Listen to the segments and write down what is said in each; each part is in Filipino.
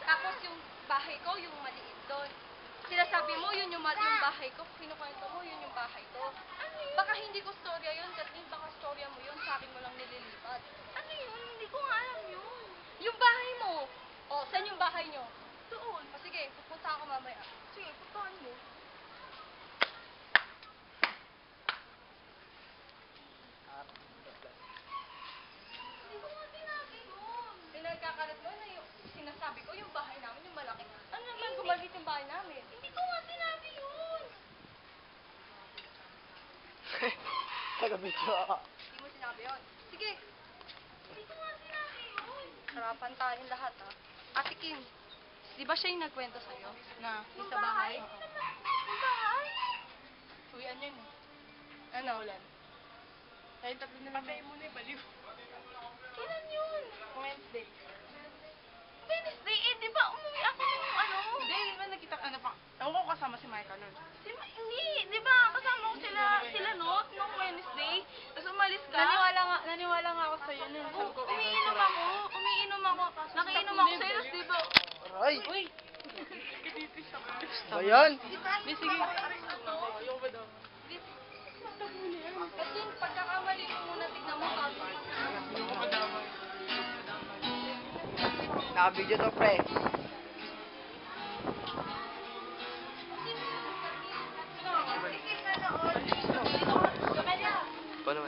Tapos yung bahay ko, yung maliit doon. Sinasabi mo, yun yung bahay ko. Kinukwento mo, yun yung bahay ko. Ano yun? Baka hindi ko storya yun, Kathleen. Baka storya mo yun, sa akin mo lang nililipat. Ano yun? Hindi ko nga alam yun. Yung bahay mo! O, saan yung bahay nyo? Doon. O sige, pupunta ako mamaya. Sige, puntahan mo. Hindi ko nga sinabi yun. Pinagkakalat mo na yung sinasabi ko, yung bahay namin, yung malaki. Ano naman, Hindi. gumalit yung bahay namin? Hindi ko nga sinabi yun. Taga-video ako. Hindi mo sinabi yun. Sige, Hindi ko nga sinabi yun. harapan tayong lahat, ha. Ate Kim, di ba siya yung nagkwento sa'yo? Na, yung sa bahay? Yung bahay? Uwian yun, eh. Ano? Ulan. Tayong tatlo na lang. Patay mo na baliw. Kailan yun? Wednesday. Wednesday, eh, di ba umuwi ako nung ano? Hindi, di ba nakita ano pa? Ewan ko kasama si Michael nun. Hindi, di ba kasama ko sila Not nung Wednesday? Tapos umalis ka? Naniwala nga ako sa'yo nun. Sabi ko, Umiinom ako. Nakiinom ako sa'yo, tapos di ba? Aray! Uy! Ayan! Di, sige. Ayaw ba daw? Kasi pagkakamali mo muna, tignan mo bago. Naka-video to, pre. Pa naman.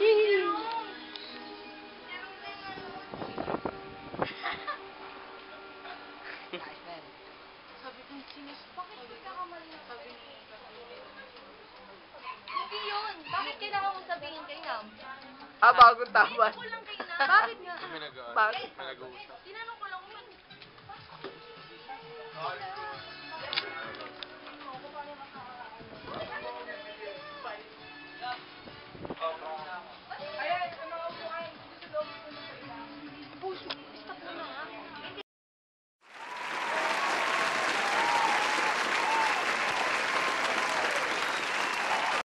Sabi ko, bakit pagkakamali na sabi ni Hindi yun. Bakit kailangan mong sabihin kay Nam? Bagong tamas. Ko lang kay na. Bakit nga? Bakit? Tinanong ko lang,